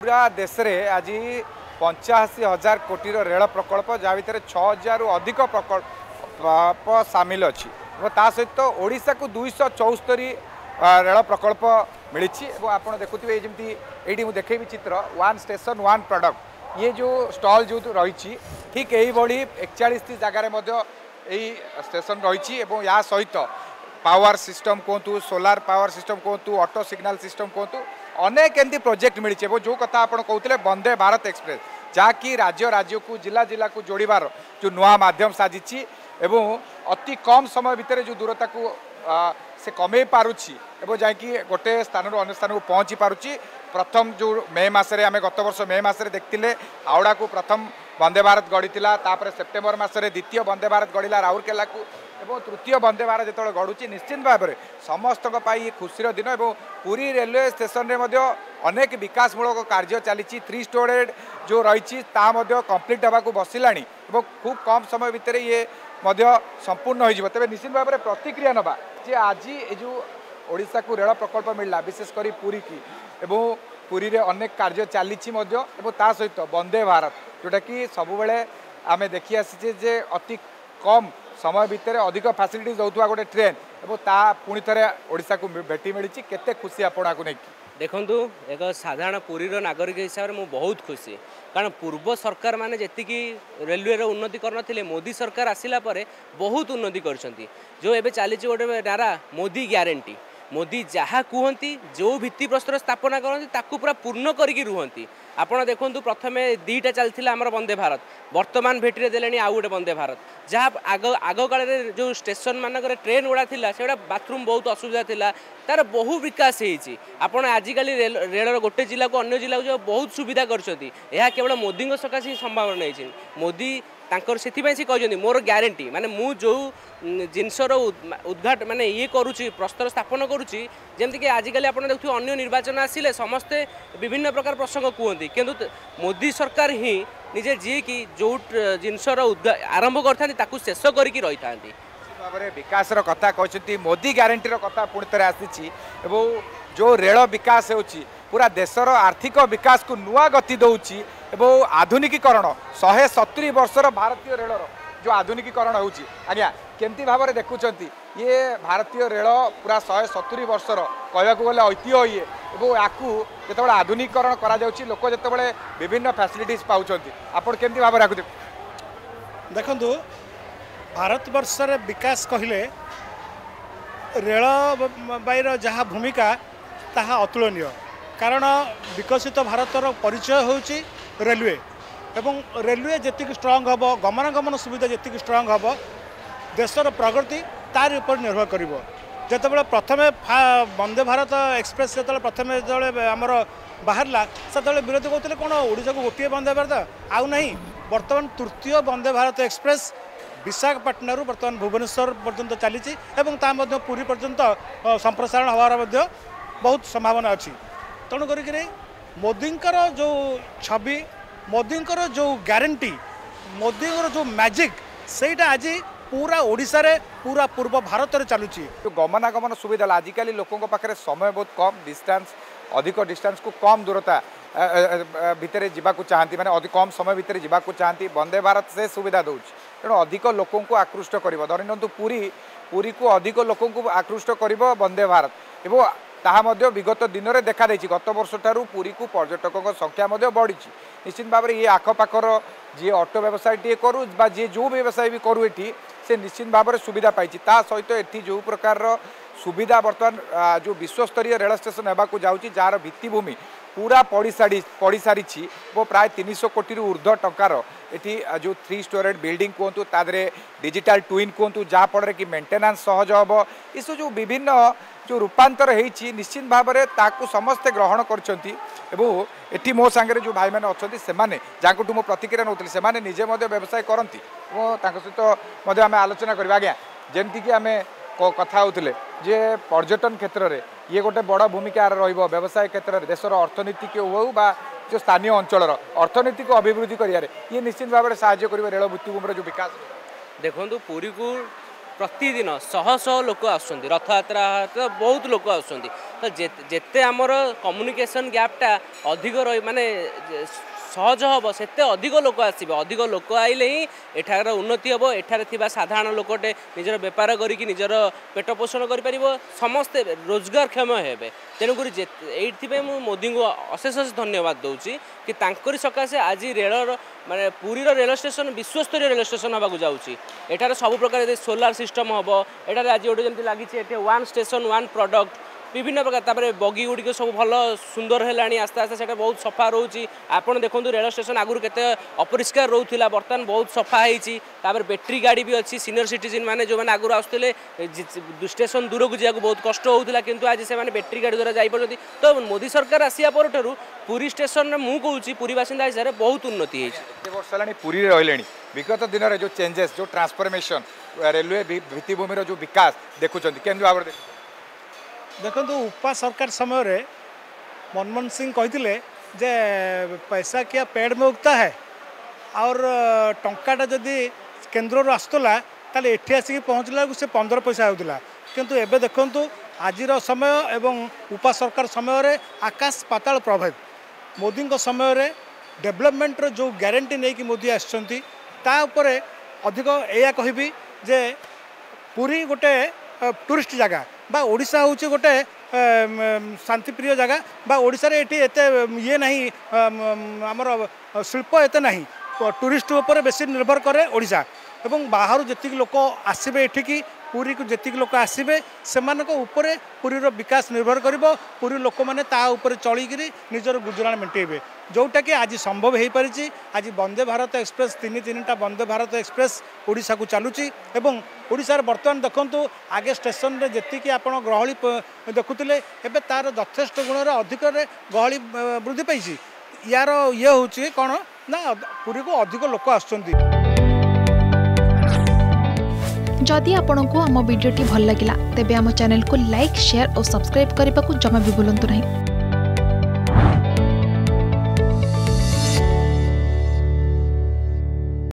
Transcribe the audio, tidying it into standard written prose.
पूरा देश में आज 85,000 कोटी रेल प्रकल्प जहाँ भितर 6,000 रु अधिक प्रकल्प सामिल अच्छी ता सहित ओडिशा को 274 रेल प्रकल्प मिली। आप देखुए जमी ये देखेबी चित्र वन स्टेशन वन प्रोडक्ट ये जो स्टॉल जो रही ठीक यही 41 जगार स्टेशन रही या सहित पावर सिस्टम कहतु सोलार पावर सिस्टम कहतु ऑटो सिग्नल सिस्टम कहतु अनेक एमती प्रोजेक्ट मिली। जो कथा आप कहते वंदे भारत एक्सप्रेस जहाँकि राज्य राज्य को जिला जिला को जोड़बार जो नुआ माध्यम साजिची एवं अति कम समय भितर जो दूरता को से कमे पारुछि एवं जहाँकि गोटे स्थान अन्य स्थान को पहुँची पारुछि। प्रथम जो मे मसरे आम गत वर्ष मे मसरे देखते हावड़ा को प्रथम वंदे भारत गढ़ी तापर सेप्टेम्बर मसरे द्वितीय वंदे भारत गढ़ला राउरकेला को एवं तृतीय वंदे भारत जो गढ़ुची निश्चित भाव में समस्त ये खुशीर दिन एवं पुरी रेलवे स्टेशन में अनेक विकासमूलक कार्य चली 3 स्टोरेज जो रही कंप्लीट होगा बसला खूब कम समय भितर ये संपूर्ण हो तेज निश्चित भाव में प्रतिक्रिया नवा जे आज ये जो ओडिशा को रेल प्रकल्प मिलला विशेषकर पुरी की एवं पुरी रे अनेक कार्य चली सहित वंदे भारत जोटा कि सब बेले आम देखी आसी जे अति कम समय भितर अधिक फैसिलिटी दौथुआ गोटे ट्रेन एवं ता पुणी थे ओडिशा को भेटी मिली केते खुशी आपको नहीं देखु एक साधारण पुरी नागरिक हिसाब से बहुत खुशी कारण पूर्व सरकार माने जी रेलवे उन्नति करते मोदी सरकार आसिला परे बहुत उन्नति कर जो एवं चली गोटे नारा मोदी ग्यारंटी मोदी जहाँ कहती जो भित्तिप्रस्तर स्थापना करती पूरा पूर्ण करिकी रुहंती। आपण देखु प्रथमे 2टा चलता आमर वंदे भारत वर्तमान भेटी देले आउ गोटे वंदे भारत जहाँ आग काल जो स्टेशन मानक ट्रेन गुड़ा थी से बाथरूम बहुत असुविधा थी तार बहु विकास होती। आपण आजिकल रेलर गोटे जिला को अन्य जिला को बहुत सुविधा करछंती यह केवल मोदी सकाशे ही संभावना नहीं मोदी तांकर से कहते मोर ग्यारंटी माने मु जो जिनसर उद्घाट माने ये करुच्ची प्रस्तर स्थापन करुच्ची जमती कि आजिकल आप देखिए अन्य निर्वाचन आसिले समस्ते विभिन्न प्रकार प्रसंग कहते किंतु मोदी सरकार ही निजे जी कि जो जिनसर आरंभ करता शेष करके रही था भाव में विकास कथा कहते मोदी ग्यारंटी कथा पुणी थे आसी जो रेल विकास हो पूरा देशर आर्थिक विकास को नुआ गति दौची एवं आधुनिकीकरण 170 वर्षर भारतीय रेलर जो आधुनिकीकरण हो केमती भाव में देखुं ये भारतीय रेल पूरा 170 वर्षर कहवाक गले ऐतिह्य ये जो आधुनिकीकरण करा लोक जो विभिन्न फैसिलिटीज पाँच आपड़ केमती भाव में देखु भारतवर्ष विकास कहले रेलबाईर जहाँ भूमिका ताहा अतुलनीय कारण विकसित भारतर परिचय होची रेलवे एवं रेलवे जी स्ट्रंग हम गमनागमन सुविधा जी स्ट्रंग हम देशर प्रगति तार ऊपर निर्भर कर जिते प्रथम वंदे भारत एक्सप्रेस जो प्रथम जो आमर बाहरला से विरोधी कहते कौन ओडिशा को गोटे वंदे भारत आउ नहीं बर्तमान तृतीय वंदे भारत एक्सप्रेस विशाखापाटना बर्तमान भुवनेश्वर पर्यंत चली पुरी पर्यंत संप्रसारण हवार बहुत संभावना अच्छी तेणु कर मोदींकर जो छवि मोदींकर जो ग्यारंटी मोदींकर जो मैजिक सेटा आज पूरा ओडिशा रे पूरा पूर्व भारत में चलुची गमनागमन सुविधा आजिकल लोकों पाखे समय बहुत कम डिस्टेंस अधिक डिस्टेंस को कम दूरता भितर जावाक चाहती माने अधिक कम समय भितर जावाक चाहती वंदे भारत से सुविधा दौर तेणु अधिक लोकों को आकृष्ट कर धरी पुरी को अधिक लोकों को आकृष्ट कर वंदे भारत एवं ताहा मध्य विगत दिन में देखा देछि गत वर्ष ठारू पुरी को पर्यटकों संख्या बढ़ी निश्चित भाव में ये आखपाखर जी ऑटो व्यवसाय टे करू जी जो व्यवसाय भी करू एठी से निश्चित भाव में सुविधा पाई सहित एठी जो प्रकार सुविधा बर्तमान जो विश्वस्तरीय रेल स्टेशन होगा जाऊँगी जार भित्तिभूमि पूरा पड़ी सारी वो प्राय 300 कोटी ऊर्ध्व टंकार एटी जो 3 स्टोरेज बिल्डिंग कहतु तादरे डिजिटल ट्विन कहतु जहाँफल कि मेंटेनेंस सहज हम ये जो विभिन्न जो रूपांतर होती निश्चित भाव में ताकू समस्ते ग्रहण करती मो सांगे जो भाई मैंने अच्छा से जहाँ मो प्रतिक्रिया नौली से निजे व्यवसाय करती सहित आम आलोचना करवा आज्ञा जमती आम कथा होते जे पर्यटन क्षेत्र में ये गोटे बड़ भूमिका व्यवसाय क्षेत्र में देशर अर्थनीति हो जो स्थानीय अंचल अर्थनीति को अभिवृद्धि करियारे ये निश्चित भाव में साहाय्य कर रेल भित्तिभूमि जो विकास देखो पुरी को प्रतिदिन शह शह लोक आसुँच रथयात्रा बहुत लोक आसुँच तो जेते आमर कम्युनिकेशन गैपटा अधिक रही माने सहज हम से अधिक लोक आसवे अधिक लोक आइले ही एठार उन्नति हम एठार थिबा साधारण लोकटे निजर बेपार करिक निजर पेट पोषण कर समस्ते रोजगारक्षम हेबे तेणुक ये मोदी को अशेष धन्यवाद दूसरी कि तांकरी सकाशे आज रेलर माने पुरीर रेल स्टेशन विश्वस्तरीय रेल स्टेशन होगा जाऊँगी एठार सब प्रकार सोलार सिस्टम हम एठार आज गोटे जमी लगी वन स्टेशन वन प्रोडक्ट विभिन्न प्रकार तापर बगी गुड़िक सब भल सुंदर है आस्ते आस्ते से बहुत सफा रोचे आपड़ देखो रेल स्टेशन आगुरी केते अपरिष्कार रोला बर्तमान बहुत सफा होती बैटेरी गाड़ी भी अच्छी सीनियर सिटीजन मैंने जो मैंने आगुरी आसुले स्टेशन दूर को जाक बहुत कष्ट होता किंतु आज से बैटेरी गाड़ी द्वारा जापर तो मोदी सरकार आसिया पर पुरी स्टेशन में मुझे पुरी बासिंदा हिसाब से बहुत उन्नति है वर्ष है पुरी रही विगत दिन में जो चेंजेस जो ट्रांसफॉर्मेशन रेलवे भित्तिभूमि जो विकास देखुं केम भाव देखो उपा सरकार समय मनमोहन सिंह कहते जे पैसा क्या पेड़ में उगता है और टंकाटा जदि केन्द्र आसूला ताले एठी आसिक पहुँचला से 15 पैसा होता किंतु एबे देखु आज समय एवं उपा सरकार समय आकाश पाताल प्रभाव मोदी समय डेवलपमेंट जो ग्यारंटी नहीं कि मोदी आसुँच अधिक या कहबी जे पुरी गोटे टूरिस्ट जगह बा ओडिशा होची गोटे शांतिप्रिय जगह बा ओडिशा रे एटी एते ये नहीं आमर शिल्प एते नहीं टूरिस्ट ऊपर बेसी निर्भर करे ओडिशा एवं बाहर जेतिक लोक आसबे एठिकी पुरी को जेतिक लोक आसबे सेमानक ऊपर पुरीर विकास निर्भर करिवो पुरी लोक माने ता ऊपर चलिकरी निजर गुजराण मेंटेबे जोटा कि आज संभव हो पारिछि। आज वंदे भारत एक्सप्रेस तीन वंदे भारत एक्सप्रेस ओडिशा को चलुची एवं ओडिशार बर्तमान देखंतु आगे स्टेशन रे जेतिकी आपण गहली देखुतिले एबे तार यथेष्ट गुणर अधिक गहली वृद्धि पाइछि यार ये होछि कोन ना पुरी को अधिक लोक आछंती। जदि आपंक आम भिडी भल लगा तेब आम चैनल को लाइक शेयर और सब्सक्राइब करने को जमा भी भूलु नहीं।